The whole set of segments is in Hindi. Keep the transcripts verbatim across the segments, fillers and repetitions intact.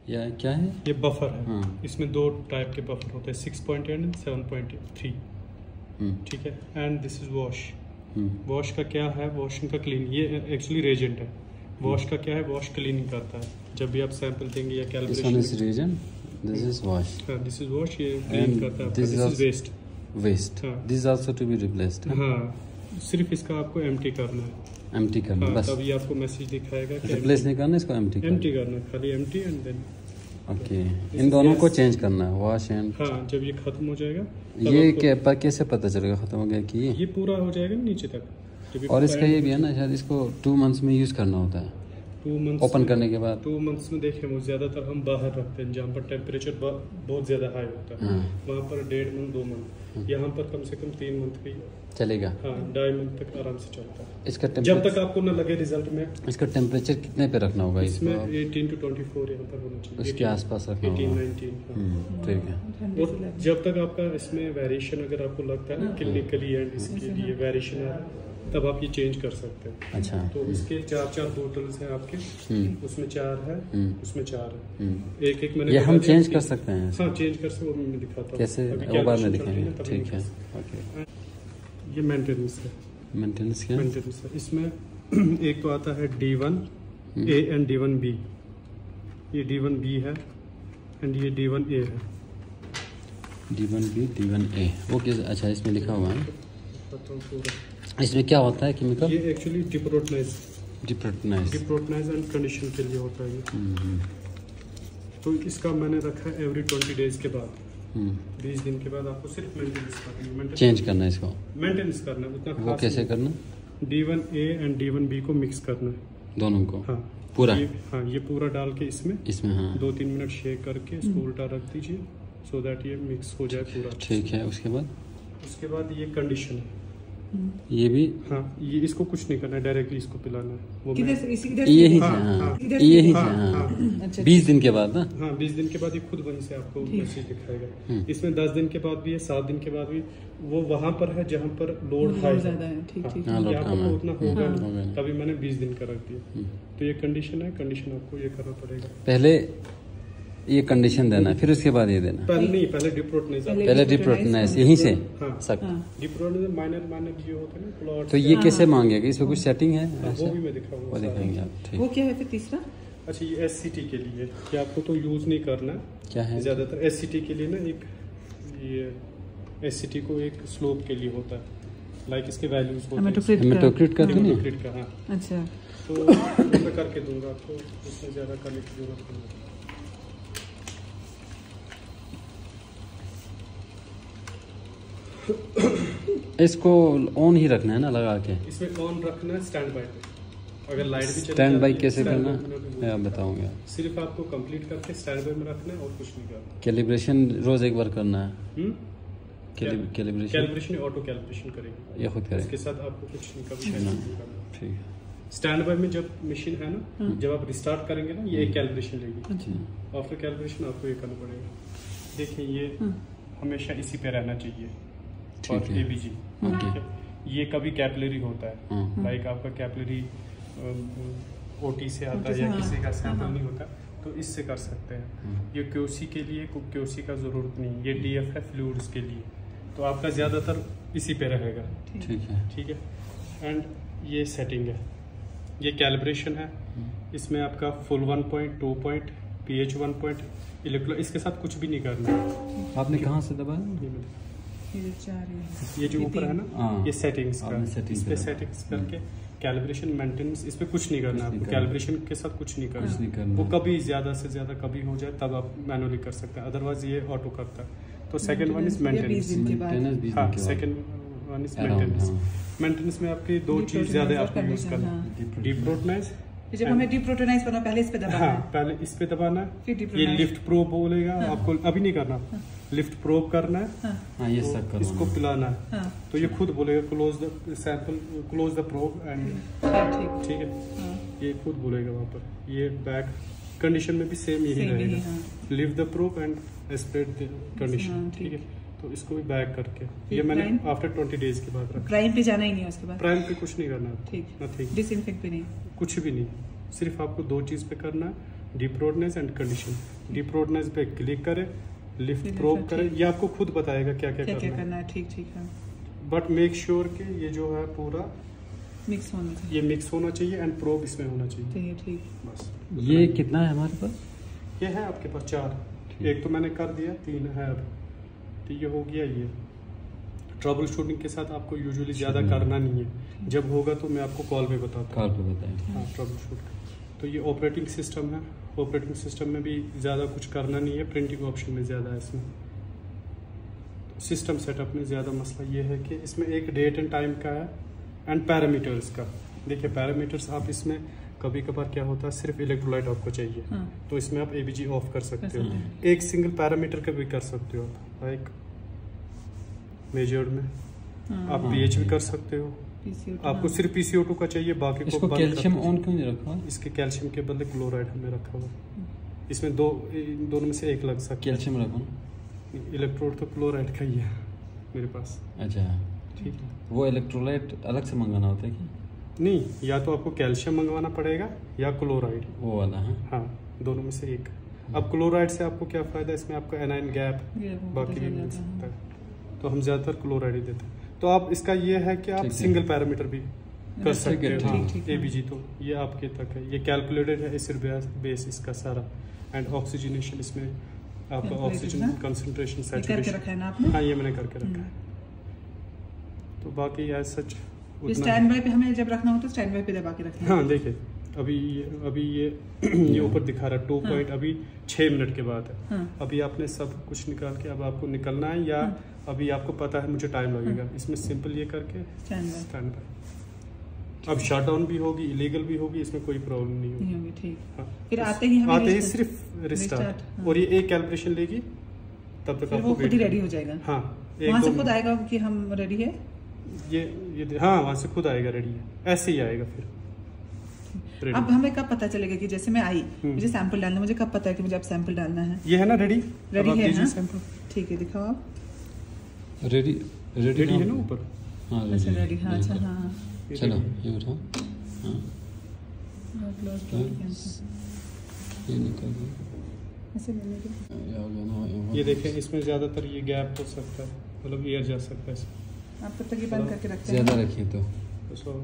या क्या है ये बफर है। हाँ। इसमें दो टाइप के बफर होते हैं, six point eight and seven point three. ठीक है। And this is wash. Wash का क्या है, वॉशिंग का क्लीन, ये एक्चुअली रेजेंट है। वॉश का क्या है, वॉश क्लीनिंग करता है। जब भी आप सैंपल देंगे या calibration, this region this is wash, this is wash, ये क्लीन करता है। This is waste waste this is also to be replaced. हाँ, सिर्फ इसका आपको एम्प्टी करना है, एम्प्टी करना हाँ, बस। तभी आपको मैसेज दिखाएगा कि रिप्लेस नहीं करना, इसको एम्प्टी एम्प्टी करना, खाली एम्प्टी एंड देन ओके। इन दोनों को चेंज करना है, वॉश एंड। हाँ, जब ये खत्म हो जाएगा ये क्या पर कैसे पता चलेगा खत्म हो गया कि ये ये पूरा हो जाएगा नीचे तक। और इसका ये भी है ना, शायद इसको टू मंथ्स में यूज करना होता है, टू मंथ्स ओपन करने के बाद। टू मंथ्स में देखें, वो ज्यादातर हम बाहर रखते हैं जहाँ पर टेम्परेचर बहुत ज्यादा हाई होता है, हाँ। वहाँ पर डेढ़ मंथ दो मंथ, यहाँ पर कम से कम तीन मंथ भी चलेगा। हाँ, ढाई मंथ तक आराम से चलता है, इसका जब तक आपको न लगे रिजल्ट में। इसका टेम्परेचर कितने पे रखना होगा इसमें इसको? एटीन टू ट्वेंटी फोर यहाँ पर होना चाहिए, उसके आसपास रखना एटीन होगा। नाइनटीन। ठीक है। और जब तक आपका इसमें वेरिएशन अगर आपको लगता है ना क्लिनिकली एंड इसके लिए वेरिएशन है, तब आप ये चेंज कर सकते हैं। अच्छा। तो इसके चार चार बोतल्स हैं आपके, उसमें चार है, उसमें चार है, एक एक मैंने ये हम चेंज कर सकते हैं? हाँ, चेंज कर सकते, वो मैं दिखाता हूँ कैसे, वो बाद में दिखाएंगे। ठीक है, ओके। ये मेंटेनेंस है। मेंटेनेंस क्या? मेंटेनेंस है, इसमें एक तो आता है D one A and D one B. ये डी वन बी है एंड ये डी वन ए है। D one B D one A, वो किस, अच्छा इसमें लिखा हुआ है। इसमें क्या होता है केमिकल? ये actually deproteinize deproteinize deproteinize and condition के लिए होता है ये। तो इसका मैंने रखा है एवरी ट्वेंटी डेज के बाद, बीस दिन के बाद आपको सिर्फ मेंटेनेंस करना है, चेंज करना है इसको, मेंटेनेंस करना है, उतना वो कैसे करना? D one A and D one B को मिक्स करना है, दोनों को। हाँ पूरा? ये, हाँ, ये पूरा डाल के इसमें इसमें हाँ दो तीन मिनट शेक करके इसको उल्टा रख दीजिए, सो दैट ये मिक्स हो जाए पूरा। ठीक है। उसके बाद उसके बाद ये कंडीशन है, ये भी हाँ, ये इसको कुछ नहीं करना है, डायरेक्टली इसको पिलाना है। वो किधर से? इसी किधर से? यही से, हाँ, हाँ हाँ, यही से, हाँ, हाँ अच्छा, बीस दिन के बाद ना? हाँ, बीस दिन के बाद ये खुद वहीं से आपको मैसेज दिखाएगा। इसमें दस दिन के बाद भी है, सात दिन के बाद भी। वो वहाँ पर है जहाँ पर लोड हाई ज्यादा है। ठीक ठीक। हाँ, लोड यहाँ कम पर है। उतना होगा हाँ, नहीं, तभी मैंने बीस दिन का रख दिया। तो ये कंडीशन है, कंडीशन आपको ये करना पड़ेगा। पहले ये कंडीशन देना है, फिर उसके बाद ये देना। पहले नहीं, पहले डिप्रोटनाइज। पहले डिप्रोटनाइज यहीं से हाँ, सब। डिप्रोटनाइज माइनर माइनर जो होते हैं ना प्लॉट। तो ये कैसे मांगेगा? इसमें कुछ सेटिंग है? वो भी मैं दिखाऊंगा, वो दिखाएंगे आप। ठीक। वो क्या है फिर तीसरा? अच्छा, ये एस सी टी के लिए कि आपको तो यूज नहीं करना। क्या है? ज्यादातर एस सी टी के लिए ना, एक ये एस सी टी को एक स्लोप के लिए होता है, लाइक इसके वैल्यूज होते हैं। हेमेटोक्रिट का तो नहीं? हेमेटोक्रिट का, हाँ। अच्छा, तो वो मैं करके दूंगा आपको, उसमें ज्यादा करने की जरूरत नहीं है। इसको ऑन ही रखना है ना, लगा के? इसमें ऑन रखना है स्टैंड बाय पे। अगर लाइट भी चली स्टैंड बाय जाती है, कैसे stand करना by में है आप बताओगे? सिर्फ आपको कंप्लीट करके स्टैंड बाय में रखना है और कुछ नहीं करना। कैलिब्रेशन रोज एक बार करना है? हम्म, कैलिब्रेशन कैलिब्रेशन ऑटो कैलिब्रेशन करेंगे, ये खुद करें? इसके साथ आपको कुछ नहीं करना। ठीक है। स्टैंड बाय में जब मशीन है ना, जब आप रिस्टार्ट करेंगे ना, ये एक कैलिब्रेशन लेगी। आफ्टर कैलिब्रेशन आपको ये करना पड़ेगा। देखिए, ये हमेशा इसी पे रहना चाहिए। ठीक है। एबीजी, ये कभी कैपिलरी होता है, लाइक आपका कैपिलरी ओटी से आता है या किसी का सैंपल नहीं होता, तो इससे कर सकते हैं। ये क्यूसी के लिए क्यूसी का जरूरत नहीं, ये डीएफ है फ्लूइड्स के लिए, तो आपका ज्यादातर इसी पे रहेगा। ठीक है। ठीक है। एंड ये सेटिंग है, ये कैलिब्रेशन है। इसमें आपका full one point, two point, pH one point, electro, इसके साथ कुछ भी नहीं करना। आपने कहाँ से दबाया? ये जो ऊपर है ना, ये सेटिंग्स का, इस पे सेटिंग्स करके कैलिब्रेशन, मेंटेनेंस, इस पे कुछ नहीं करना आपको। कैलिब्रेशन के साथ कुछ नहीं करना, नहीं करना। वो कभी ज्यादा से ज्यादा कभी हो जाए तब आप मैनुअली कर सकते हैं, अदरवाइज ये ऑटो करता है। तो सेकंड वन इज मेंटेनेंस। हाँ, second one is maintenance. Maintenance में आपकी दो चीज ज्यादा आपको यूज करना है, डिप्रोटनाइज। जब हमें डिप्रोटनाइज करना, पहले इस पे दबाना हाँ, है। पहले इस पे दबाना है। फिर ये डिप्रोटनाइज। लिफ्ट प्रोब बोलेगा, आपको अभी नहीं करना। लिफ्ट प्रोब करना है, हाँ, ये तो सब करो। इसको पिलाना है, हाँ। तो ये खुद बोलेगा close the sample, close the probe and, ठीक ठीक है, हाँ। ये खुद बोलेगा वहाँ पर। ये बैक कंडीशन में भी सेम यही Same यही, रहेगा, हाँ। Lift the probe and spread the condition. हाँ, ठीक ठीक। है, तो इसको भी बैक करके, फिर ये मैंने प्राइम? आफ्टर ट्वेंटी डेज के बाद रखा। प्राइम पे जाना ही नहीं है उसके बाद? प्राइम पे कुछ नहीं करना, ठीक। नथिंग, डिसइंफेक्ट भी नहीं? कुछ भी नहीं, सिर्फ आपको दो चीज पे करना है। Deproteinize and condition. Deproteinize पे क्लिक करें, लिफ्ट प्रोब करें, ये आपको खुद बताएगा क्या क्या, क्या क्या करना, करना है। ठीक ठीक है। बट मेक श्योर कि ये जो है पूरा मिक्स होना चाहिए, ये मिक्स होना चाहिए एंड प्रोब इसमें होना चाहिए। ठीक ठीक। बस ये कितना है हमारे पास? ये है आपके पास चार, एक तो मैंने कर दिया, तीन है अब, तो ये हो गया। ये ट्रबल शूटिंग के साथ आपको यूजुअली ज़्यादा करना नहीं है, जब होगा तो मैं आपको कॉल पे बताता हूँ। कॉल पे बताएं। हाँ, ट्रबल शूट। तो ये ऑपरेटिंग सिस्टम है, ऑपरेटिंग सिस्टम में भी ज़्यादा कुछ करना नहीं है, प्रिंटिंग ऑप्शन में ज़्यादा है इसमें। सिस्टम सेटअप में ज़्यादा मसला ये है कि इसमें एक डेट एंड टाइम का है एंड पैरामीटर्स का। देखिए पैरामीटर्स आप इसमें कभी कभार क्या होता है, सिर्फ इलेक्ट्रोलाइट आपको चाहिए, हाँ। तो इसमें आप एबीजी ऑफ कर सकते कर हो, सकते एक सिंगल पैरामीटर का भी कर सकते हो आप, लाइक मेजर्ड में हाँ। आप पीएच भी कर सकते हो। पीसीओ आपको हाँ। सिर्फ पीसीओ टू का चाहिए, बाकी को इसको बंद कैल्शियम कर- ऑन क्यों नहीं रखा? इसके कैल्शियम के बदले क्लोराइड हमने रखा हुआ है। इसमें दो, इन दोनों में से एक लग सकता है। कैल्शियम रखो ना। इलेक्ट्रोड तो क्लोराइड का ही है मेरे पास। अच्छा, ठीक है, वो इलेक्ट्रोलाइट अलग से मंगाना होता है क्या? नहीं, या तो आपको कैल्शियम मंगवाना पड़ेगा या क्लोराइड, वो वाला है। हाँ, दोनों में से एक। अब क्लोराइड से आपको क्या फायदा है, इसमें आपको एनाइन गैप ये वो बाकी भी पता मिल चल सकता जाता है, तो हम ज्यादातर क्लोराइड ही देते हैं। तो आप इसका ये है कि आप ठीक है। सिंगल पैरामीटर भी कर ठीक सकते है, हो। ठीक, हाँ, ठीक है। एबीजी तो ये आपके तक है, ये कैलकुलेटेड है एसिड बेस इसका सारा, एंड ऑक्सीजनेशन इसमें आपका Calculated ऑक्सीजन है? कंसंट्रेशन ये करके सैचुरेशन। रखा है ना आपने? हाँ, ये मैंने करके रखा है। तो बाकी एज सच ये स्टैंड बाय पे हमें जब रखना हो तो स्टैंड बाय पे दबा के रखना है। हाँ, देखिए अभी ये अभी ये ये ऊपर दिखा रहा है टू हाँ। पॉइंट, अभी छः मिनट के बाद है। हाँ। अभी आपने सब कुछ निकाल के अब आपको निकलना है, या हाँ। अभी आपको पता है मुझे टाइम लगेगा, इसमें सिंपल ये करके स्टैंड बाय स्टैंड बाय। अब शट डाउन भी होगी, इलीगल भी होगी, इसमें कोई प्रॉब्लम नहीं होगी। नहीं होगी। ठीक। हाँ। फिर आते ही हमें आते ही restart- सिर्फ रिस्टार्ट, restart, हाँ। और ये एक कैलिब्रेशन लेगी, तब तक फिर आपको वो खुद wait ही करना रेडी है। हो जाएगा। हाँ, एक वहाँ दो से खुद मिनट। आएगा कि हम रेडी है। ये ये दे- हाँ, वहाँ से खुद आएगा रेडी है, ऐसे ही आएगा फिर ready। अब हमें कब पता चलेगा कि जैसे मैं आई, हम्म। मुझे सैंपल डालना है, मुझे कब पता है कि मुझे अब सैंपल डालना है? ये है ना रेडी, रेडी है ना? सैंपल ठीक है, दिखाओ आप। रेडी रेडी रेडी है ना ऊपर। हाँ अच्छा रेडी रेडी, हाँ अच्छा हाँ हाँ। ये चलो ready है। ये उठाओ। हाँ क्लोज ये निकल गया। ऐसे लेने के ये हो गया ना, ये हो- ये देखें, इसमें ज्यादातर ये गैप हो सकता है, मतलब एयर जा सकता है इसमें। आप तब तक ये बंद करके रखते हैं। ज्यादा रखिए तो। तो सो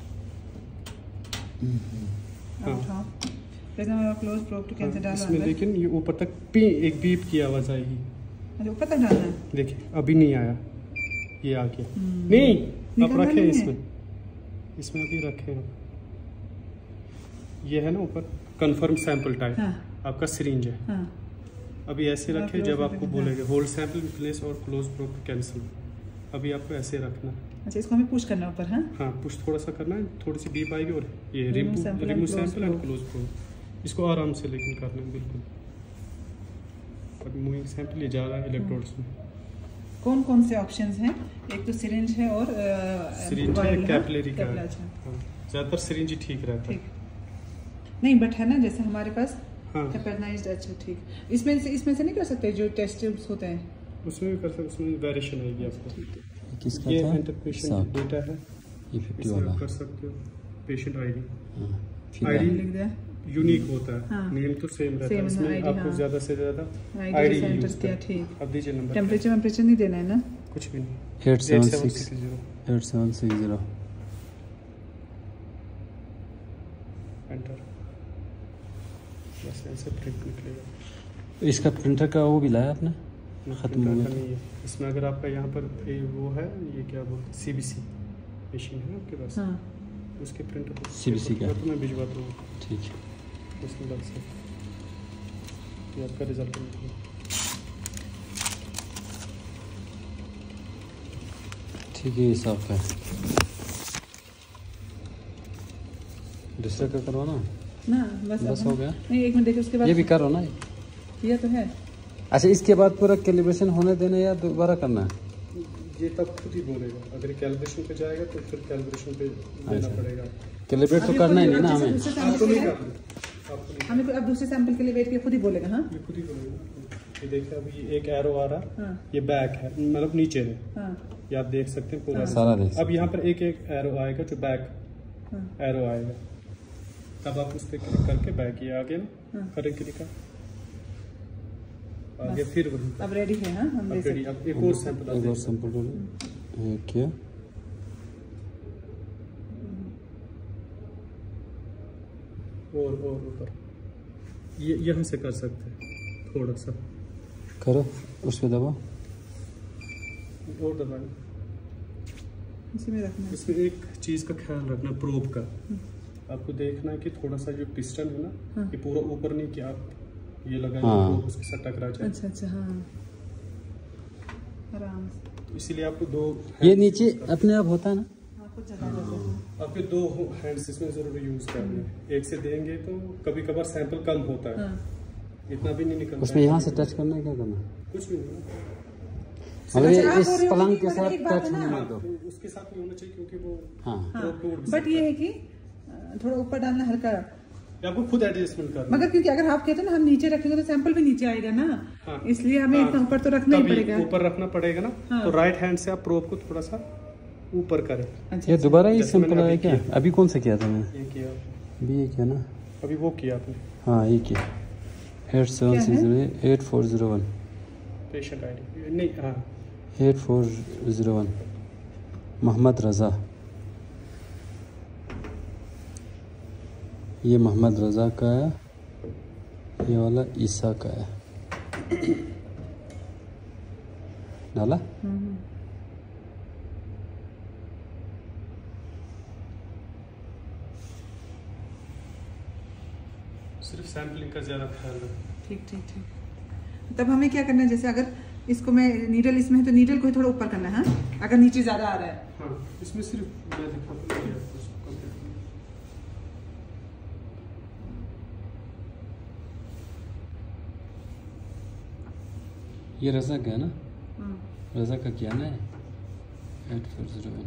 आप हाँ। उठाओ। फिर मैं क्लोज प्रोब टू कैंसिल डालो इसमें अंदर। लेकिन ये ऊपर तक पी एक बीप की आवाज आएगी। अच्छा, ऊपर तक डालना है। देखिए अभी नहीं आया, ये आ गया। हम्म। नहीं, आप निकलना रखे नहीं है। इसमें, इसमें अभी रखे हैं। ये है ना ऊपर कंफर्म सैंपल टाइप, हाँ आपका सिरिंज है। हाँ। अभी ऐसे हाँ, रखे, close जब करके, आपको हाँ। बोलेंगे होल्ड सैंपल इन प्लेस और क्लोज प्रोब कैंसिल, अभी आपको ऐसे रखना है। अच्छा, इसको हमें पुश करना है ऊपर। हाँ हाँ, पुश थोड़ा सा करना है, थोड़ी सी बीप आएगी और ये Remove remove sample and remove close sample and probe। Close probe. इसको आराम से लेकिन करना है बिल्कुल। अभी मूविंग सैंपल ये जा रहा है इलेक्ट्रोड्स में। कौन कौन से ऑप्शंस हैं? एक तो सिरिंज है और सिरिंज है, कैपिलरी का है। अच्छा हाँ, ज्यादातर सिरिंज ही ठीक रहता है। ठीक। नहीं बट है ना, जैसे हमारे पास हाँ, कैपेनाइज्ड। अच्छा ठीक। इसमें से इसमें से नहीं कर सकते जो टेस्ट ट्यूब्स होते हैं? उसमें भी कर सकते, उसमें वेरिएशन आएगी आपको। किसका ये था? एंटर पेशेंट सात। डेटा है, ये फिफ्टी इसमें वाला। आप कर सकते हो। पेशेंट आईडी हाँ, फिर आईडी लिख दिया। यूनिक होता है, हाँ। नेम तो सेम रहता है, Same है, इसमें I D, आपको हाँ। ज्यादा से ज्यादा आईडी आईडी से यूज एंटर किया। करना। ठीक। अब दीजिए नंबर, टेम्परेचर वेम्परेचर नहीं देना है ना? कुछ भी नहीं। Eight seven six eight seven six zero eight seven six zero. Enter, बस ऐसे प्रिंट निकलेगा। इसका प्रिंटर का वो भी लाया आपने? नहीं, खत्म हो printer गया का नहीं है इसमें। अगर आपका यहाँ पर ये वो है, ये क्या बोलते हैं, सीबीसी मशीन है आपके पास, हाँ। उसके प्रिंटर CBC का? तो मैं भिजवाता हूँ, ठीक है। उसमें लग सकता है। ये आपका रिजल्ट निकलेगा। ठीक है, ये साफ है। दूसरा का करवाना? ना बस बस अब हो हम- गया? नहीं, एक मिनट देखिए उसके बाद ये भी करो ना। ये तो है। अच्छा, इसके बाद पूरा कैलिब्रेशन होने देना या दोबारा करना है? ये तब खुद ही बोलेगा, अगर कैलिब्रेशन पे जाएगा तो फिर कैलिब्रेशन पे देना अच्छा। पड़ेगा। कैलिब्रेट तो अभी करना ही खुद नहीं ना दूसरे- हमें। दूसरे आपको सैंपल नहीं के लिए- करना, आपको नहीं, हमें अब दूसरे सैंपल के लिए वेट किया, खुद ही बोलेगा। हाँ ये खुद ही बोलेगा। ये देखिए अभी ये एक एरो आ रहा, हाँ ये बैक है, मतलब नीचे है, हाँ ये आप देख सकते हैं पूरा। हाँ। सारा देख अब यहाँ पर एक एक एरो आएगा जो बैक हाँ। एरो आएगा, तब आप उस पर क्लिक करके बैक ये आगे ना हाँ। करें क्लिक आगे फिर वही अब रेडी है ना, हम अब ले रेडी। सकते अब एक और सैंपल एक और सैंपल डालो। ये क्या और और ऊपर ये यहाँ से कर सकते हैं थोड़ा सा करो, उस पे दबाओ। और दबाएं। इसी में रखना है। इसमें एक चीज का ख्याल रखना, प्रोब का आपको देखना है कि थोड़ा सा जो पिस्टन है ना हाँ। ये पूरा ऊपर नहीं कि आप ये लगाएंगे हाँ। प्रोब उसके साथ टकरा जाए। अच्छा अच्छा हाँ, आराम से। तो इसीलिए आपको दो ये hands नीचे use करना अपने आप होता है ना। हाँ, कुछ जगह जगह है। आपके दो हैंड्स इसमें जरूर यूज करने हैं। एक से देंगे तो कभी कभार सैंपल कम होता है, हाँ। इतना भी नहीं निकलता उसमें है। यहाँ से टच करना है, क्या करना है? कुछ भी नहीं, मतलब अच्छा, ये आप इस बोल रहे हो पलंग कि के मतलब साथ एक बात टच है ना, होने दो। तो उसके साथ नहीं होना चाहिए क्योंकि वो हाँ हाँ, टूट भी बट सकता ये है। है कि अ, थोड़ा ऊपर डालना हल्का, ये आपको खुद एडजस्टमेंट करना मगर क्योंकि अगर आप कहते हैं ना हम नीचे रखेंगे तो सैंपल भी नीचे आएगा ना, हाँ। इसलिए हमें हाँ, इतना ऊपर तो रखना ही तभी पड़ेगा। ऊपर रखना पड़ेगा ना। हाँ। तो राइट हैंड से आप प्रोब को थोड़ा सा ऊपर करें। अच्छा, ये दोबारा ये जैसे सिंपल मैंने है अभी क्या? किया। अभी कौन सा किया था मैंने? ये किया अभी ये किया ना। अभी वो किया आपने हाँ ये किया। Eight seven six zero eight four zero one patient ID नहीं। हाँ eight four zero one Mohammad Raza. ये मोहम्मद रज़ा का है, ये वाला ईसा का है। डाला? हम्म, सिर्फ सैम्पलिंग का ज्यादा ख्याल रखें। ठीक ठीक ठीक। तब हमें क्या करना है, जैसे अगर इसको मैं नीडल इसमें है तो नीडल को ही थोड़ा ऊपर करना है, हाँ? अगर नीचे ज्यादा आ रहा है। हाँ इसमें सिर्फ मैं दिखाता हूँ आपको इसको complete। ये रज़ा का है ना? हाँ। रज़ा का किया ना? Eight four zero one.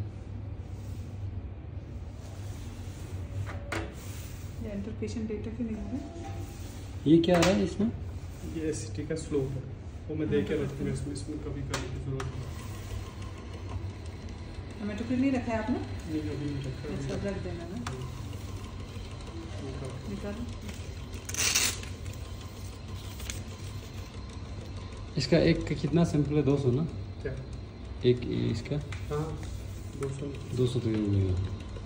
ये एंटर पेशेंट डेटा क्यों नहीं हो रहा? ये क्या आ रहा है इसमें? ये एससीटी का स्लोप है, वो मैं देख के रखूँगा इसमें इसमें कभी करने की जरूरत नहीं। हमें तो फिर नहीं रखा है आपने? नहीं अभी नहीं रखा है। अच्छा रख देना ना, निकालो। इसका एक का कितना सैंपल है? दो सौ ना? क्या? एक इसका हाँ दो सौ दो सौ तो ये मिलेगा।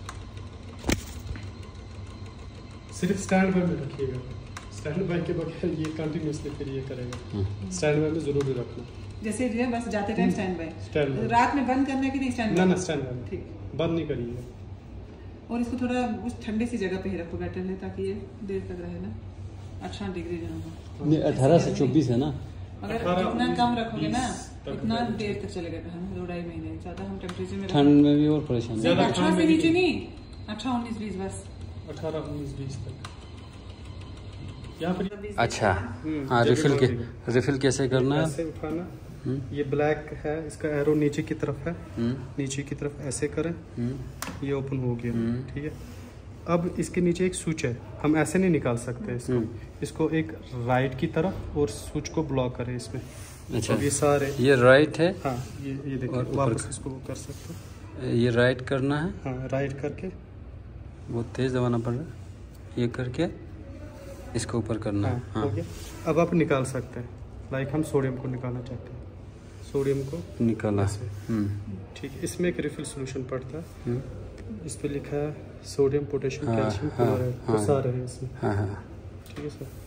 सिर्फ स्टैंड बाय में रखिएगा। स्टैंड बाय के बगैर ये कंटिन्यूसली फिर ये करेगा। स्टैंड बाय में जरूर रखना। जैसे जो है बस जाते time standby. Standby रात में बंद करना है कि नहीं स्टैंड ना बाय? ना स्टैंड बाय ठीक। बंद नहीं करिएगा। और इसको थोड़ा उस ठंडे सी जगह पे ही रखो, बेटर है, ताकि ये देर तक रहे ना। अठारह डिग्री जहाँ हो। ये अठारह से चौबीस है ना? अगर अठारह, जितना कम रखोगे ना बीस तक उतना जाएगा। देर तक चलेगा, हम दो ढाई महीने ज्यादा हम टेम्परेचर में ठंड में भी और परेशानी। ज्यादा अठारह ठंड से में नीचे नहीं। नहीं, अठारह उन्नीस बीस बस। अठारह उन्नीस बीस तक यहाँ पर। अच्छा हम्म, हाँ, जगह रिफिल के बहुत रिफिल कैसे करना है? ऐसे उठाना। हम्म, ये ब्लैक है, इसका एरो नीचे की तरफ है, हम्म, नीचे की तरफ ऐसे करें, हम्म, ये ओपन हो गया। हम्म। ठीक है, अब इसके नीचे एक स्विच है, हम ऐसे नहीं निकाल सकते इसको। हम्म। इसको एक राइट की तरफ और स्विच को ब्लॉक करें इसमें। अच्छा अब ये सारे ये राइट है, हाँ ये ये देखिए और ऊपर वापस का। इसको कर सकते हो। ये राइट करना है, हाँ राइट करके बहुत तेज दबाना पड़ रहा है। ये करके इसको ऊपर करना हाँ, है। हो हाँ गया। अब आप निकाल सकते हैं, लाइक हम सोडियम को निकालना चाहते हैं, सोडियम को निकाला। ऐसे। हम्म, ठीक है, इसमें एक रिफिल सोल्यूशन पड़ता है, हम्म, इस पे लिखा है सोडियम पोटेशियम हाँ, कैल्शियम हाँ, क्लोराइड, हाँ। तो सारे हैं इसमें। हाँ हाँ। ठीक है सर।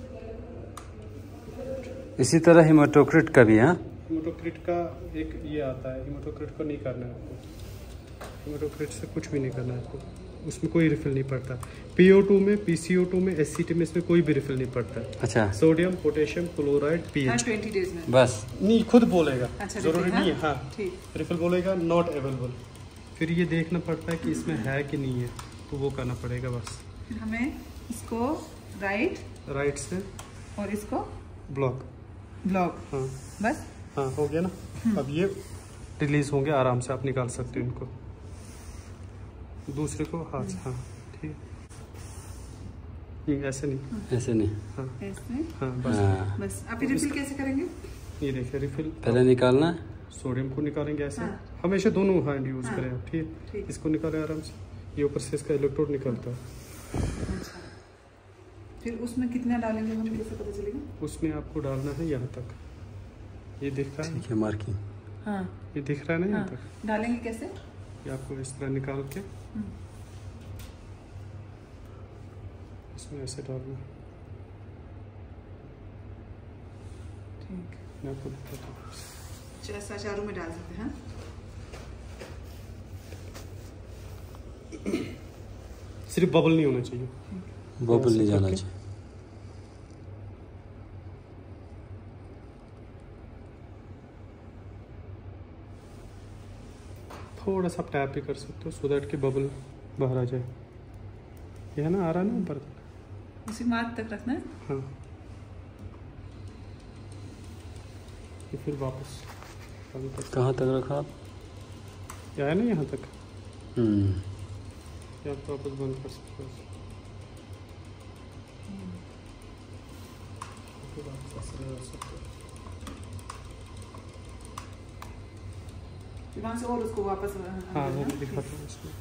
इसी तरह हिमाटोक्रिट का भी है। हाँ? हिमोटोक्रिट का एक ये आता है, हिमोटोक्रिट को नहीं करना है आपको। हिमोटोक्रिट से कुछ भी नहीं करना है आपको, उसमें कोई रिफिल नहीं पड़ता। पी ओ टू में, पी सी ओ टू में, एस सी टी में इसमें कोई भी रिफिल नहीं पड़ता है। अच्छा सोडियम पोटेशियम क्लोराइड हाँ पीएच ट्वेंटी डेज में। बस। नहीं, खुद बोलेगा। अच्छा, जरूरी रिफिल, नहीं है। हाँ ठीक। रिफिल बोलेगा नॉट अवेलेबल, फिर ये देखना पड़ता है कि इसमें है कि नहीं है, तो वो करना पड़ेगा बस। फिर हमें इसको राइट राइट से और इसको ब्लॉक। ब्लॉक, हाँ बस। हाँ हो गया ना। अब ये रिलीज होंगे आराम से, आप निकाल सकते हो इनको। दूसरे को हाथ से, हाँ ठीक है। नहीं, ऐसे नहीं, ऐसे नहीं। हाँ ऐसे हाँ बस। हाँ, बस। आप ये रिफिल कैसे करेंगे? ये देखिए रिफिल, पहले निकालना है। सोडियम को निकालेंगे ऐसे। हाँ। हमेशा दोनों हैंड यूज हाँ। करें आप, ठीक ठीक। इसको निकालें आराम से। ये ऊपर से इसका इलेक्ट्रोड निकलता है। अच्छा फिर उसमें कितना डालेंगे हम, कैसे पता चलेगा? उसमें आपको डालना है यहाँ तक, ये दिख रहा है, ठीक है मार्किंग। हाँ ये दिख रहा है ना, यहाँ हाँ। तक डालेंगे कैसे? ये आपको इस तरह निकाल के इसमें ऐसे डालना। ठीक, मैं आपको दिखाता हूँ। ऐसा चारों में डाल सकते हैं। सिर्फ बबल नहीं होना चाहिए, बबल नहीं जाना चाहिए। थोड़ा सा टैप भी कर सकते हो सो दैट कि बबल बाहर आ जाए। ये है ना, आ रहा है ना ऊपर तक, इसी मार्क तक रखना है। हाँ। ये फिर वापस कहाँ तक रखा आप? क्या है ना, यहाँ तक। हम्म या आप वापस बंद कर सकते हो। फिर वापस ऐसे लगा सकते हो। वहाँ से और उसको वापस, हाँ वो भी दिखाता हूँ इसको।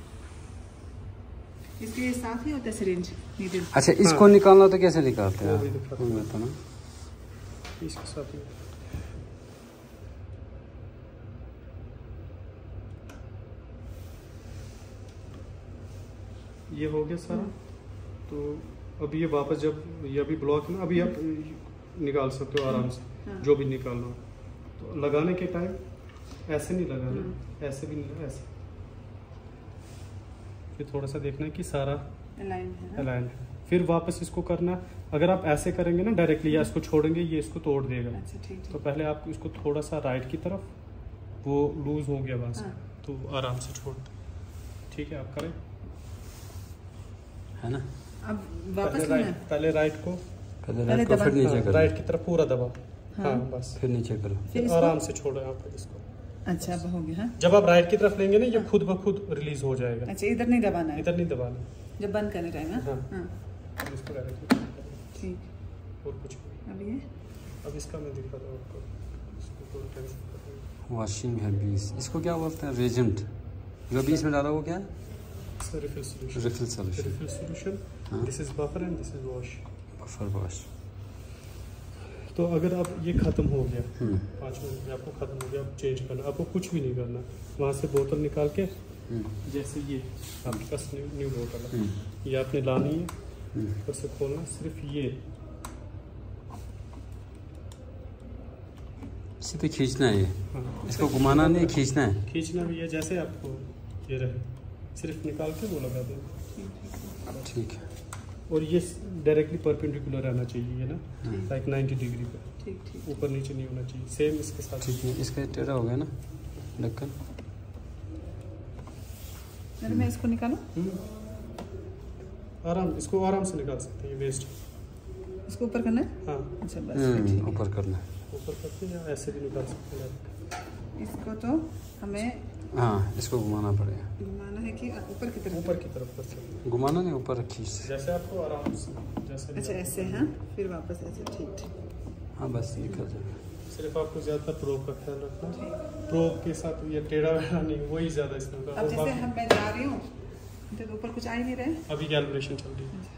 इसके साथ ही होता है सिरिंज नीडल। अच्छा, इसको हाँ। निकालना तो कैसे निकालते हैं? वो भी दिखाता हूँ। बताओ ना। इसके साथ ही ये हो गया सारा। तो अभी ये वापस जब ये अभी ब्लॉक है ना, अभी आप निकाल सकते हो आराम से, हाँ। जो भी निकालना हो। तो लगाने के टाइम ऐसे नहीं लगाना, ऐसे भी नहीं, ऐसे। फिर थोड़ा सा देखना है कि सारा अलाइन है। अलाइन है। फिर वापस इसको करना। अगर आप ऐसे करेंगे ना डायरेक्टली, या इसको छोड़ेंगे, ये इसको तोड़ देगा। अच्छा ठीक तो है। पहले आप इसको थोड़ा सा राइट की तरफ, वो लूज हो गया वहाँ से, हाँ। तो आराम से छोड़ दो। ठीक है, आप करें। है ना? अब पहले वापस लेना राइट, है। पहले राइट को, पहले पहले राइट को, दबा- फिर नीचे हाँ, करो। राइट की तरफ पूरा दबा। हाँ। हाँ बस, फिर नीचे करो। फिर फिर इसको- आराम से छोड़ो यहाँ पर इसको। अच्छा अब हो गया। हाँ जब आप राइट की तरफ लेंगे ना, ये खुद ब खुद रिलीज हो जाएगा। अच्छा, इधर नहीं दबाना है इधर नहीं दबाना। जब बंद करने टाइम। हाँ हाँ। हाँ अब इसको डायरेक्टली ठीक। और कुछ नहीं। अब ये अब इसका मैं दिखाता हूँ आपको। इसको थोड़ा टेंशन करता हूँ। वॉशिंग है बीस, इसको क्या बोलते हैं? रेजेंट। जो बीस में डाला वो क्या है? इसका refill solution. Refill solution. Refill solution. हाँ। This is buffer and this is wash. Buffer wash. तो अगर आप ये खत्म हो गया, हम्म पाँच मिनट में आपको खत्म हो गया, आप चेंज करना, आपको कुछ भी नहीं करना। वहाँ से बोतल निकाल के, हम्म जैसे ये आपके पास न्यू न्यू बोतल है, हम्म ये आपने लानी है, हम्म। ऊपर से खोलना, सिर्फ ये सीधे खींचना है ये, हाँ, इसको घुमाना नहीं, खींचना है। खींचना भी है, जैसे आपको ये रहे, सिर्फ निकाल के वो लगा देना। ठीक है। और ये डायरेक्टली परपेंडिकुलर रहना चाहिए, ये ना, लाइक नाइन्टी डिग्री पे, ठीक ठीक। ऊपर नीचे नहीं होना चाहिए। सेम इसके साथ। ठीक है, इसका टेढ़ा हो गया ना ढक्कन। अरे मैं इसको निकालूं? हम्म। आराम, इसको आराम से निकाल सकते हैं, ये वेस्ट। इसको ऊपर करना है? हाँ, अच्छा बस हम्म, ठीक है। ऊपर करना है। ऊपर करके या ऐसे भी निकाल सकते हैं। इसको तो हमें हाँ, इसको घुमाना पड़ेगा। घुमाना है कि ऊपर की तरफ? ऊपर की तरफ कर सकते हैं, घुमाना नहीं, ऊपर खींच। जैसे आपको आराम से, जैसे भी अच्छा आपको- ऐसे। हाँ फिर वापस ऐसे। ठीक ठीक। हाँ बस निकल जाएगा। सिर्फ आपको ज्यादा प्रोब का ख्याल रखना है। प्रोब के साथ ये टेढ़ा वेढ़ा नहीं, वही ज्यादा इसमें होगा। अब और जैसे बाकी- हम मैं जा रही हूँ तो ऊपर कुछ आ ही नहीं रहे। अभी कैलकुलेशन चल रही है।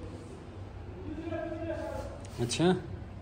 अच्छा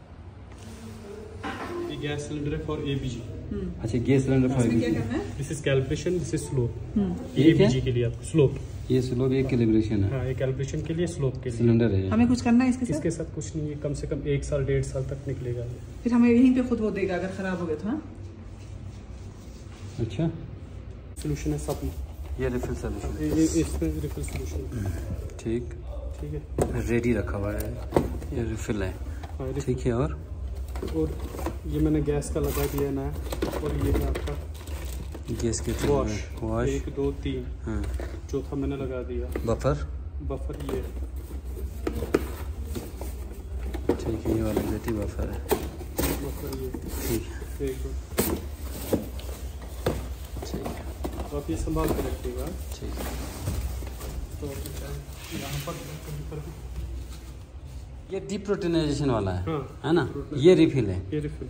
ये गैस सिलेंडर है फॉर एबीजी। अच्छा, गैस सिलेंडर इसमें क्या फॉर करना है? This is calculation, this is slope. ये क्या? एबीजी के लिए आपको स्लोप, ये स्लोप, एक कैलिब्रेशन है। हाँ, ये कैलकुलेशन के लिए, स्लोप के लिए। सिलेंडर है ये। हमें कुछ करना है इसके साथ? इसके साथ कुछ नहीं है, कम से कम एक साल डेढ़ साल तक निकलेगा ये। फिर हमें यहीं पे खुद वो देगा अगर खराब हो गया तो। हाँ अच्छा, सोल्यूशन है सब में। ये रिफिल सॉल्यूशन। ये- ये- इसमें रिफिल सोल्यूशन। ठीक, ठीक है। रेडी रखा हुआ है, ये रिफिल है। हाँ, रिफिल। ठीक है। और और ये मैंने गैस का लगा दिया ना, और ये है आपका गैस के वॉश। वॉश। एक दो तीन, हाँ, चौथा मैंने लगा दिया बफर। बफर। ये ठीक है, ये वाला जेटी बफर है। बफर, ये ठीक है, एक दो। ठीक है, तो आप ये संभाल कर रखिएगा। ठीक है। तो यहाँ पर पर भी- ये डिप्रोटीनाइजेशन वाला है, हाँ, है ना? ये रिफिल है। ये रिफिल।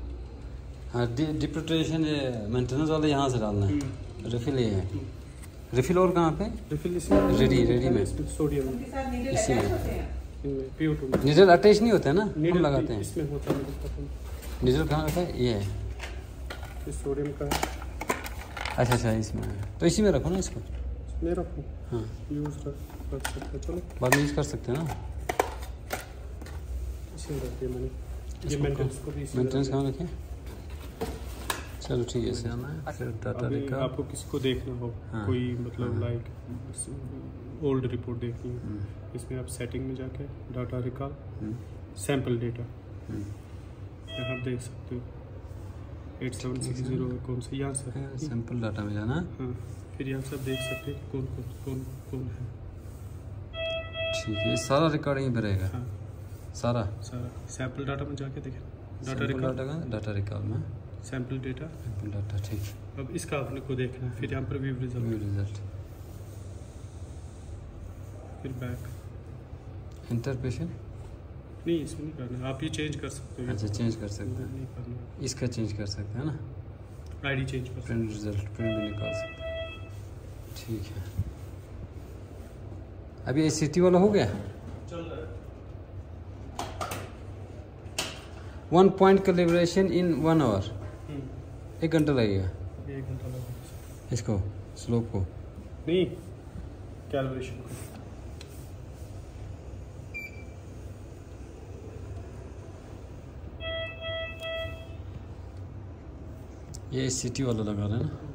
हाँ, डिप्रोटीनेशन ये मेंटेनेंस वाला यहाँ से डालना है। रिफिल ये है। रिफिल और कहाँ पे? रिफिल इसमें रेडी रेडी में सोडियम इसी में पी ओ टू में नीडल अटैच नहीं होता है ना, हम नीडल लगाते हैं। इसमें होता है। नीडल कहाँ रखा है? ये है, ये सोडियम का है। अच्छा अच्छा इसमें है, तो इसी में रखो ना इसको। मैं रखूँ? हाँ यूज़ कर सकते हैं, चलो बाद में यूज़ कर सकते हैं ना। इसी में रखिए मैंने, ये इसको मेंटेनेंस को भी इसी में मेंटेनेंस रखिए। कहाँ रखें? चलो ठीक है, जाना है फिर डाटा अभी रिकॉर्ड। आपको किसी को देखना हो, हाँ। कोई मतलब लाइक ओल्ड रिपोर्ट देखनी है, इसमें आप सेटिंग में जाके डाटा रिकॉल सैंपल डेटा यहाँ आप देख सकते हो एट सेवन सिक्स जीरो कौन सा, यहाँ से सैंपल डाटा में जाना। हाँ, फिर यहाँ से आप देख सकते हैं कौन कौन कौन कौन है। ठीक है, सारा रिकॉर्ड यहीं पर रहेगा। हाँ सारा सारा सैंपल डाटा में जाके देखें, डाटा सैंपल रिकॉल डाटा का डाटा रिकॉर्ड में सैंपल डेटा। सैंपल डाटा, ठीक। अब इसका आपने को देखना है, फिर यहाँ पर व्यू रिजल्ट, व्यू रिजल्ट, फिर बैक। इंटर पेशेंट नहीं इसमें नहीं करना, आप ये चेंज कर सकते हो। अच्छा चेंज कर सकते हैं, नहीं करना, इसका चेंज कर सकते हैं ना, आईडी चेंज कर सकते प्रिंट रिजल्ट प्रिंट भी निकाल सकते हैं। ठीक है, अभी एस सी टी वाला हो गया, चल रहा है। One point calibration in one hour, एक घंटा लगेगा एक घंटा लगेगा इसको, स्लोप को। नहीं कैलिब्रेशन को। ये एस सी टी वाला लगा रहे हैं ना।